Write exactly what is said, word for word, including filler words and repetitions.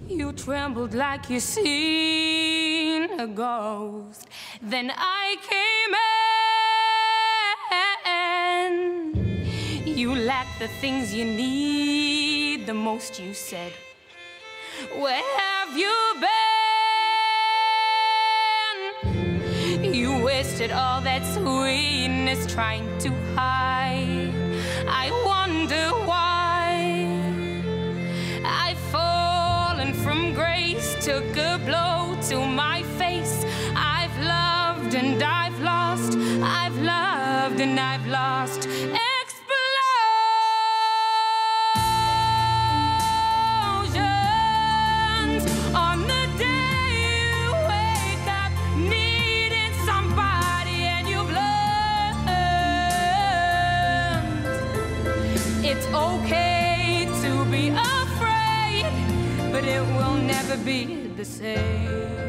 You trembled like you seen a ghost. Then I came in. You lack the things you need the most, you said. Where have you been? You wasted all that sweetness trying to hide. I wonder why. I've fallen from grace, took a blow to my face. I've loved and I've lost. I've loved and I've lost. Explosions on the day you wake up needing somebody and you've learned it's okay to be afraid, but it will never be the same.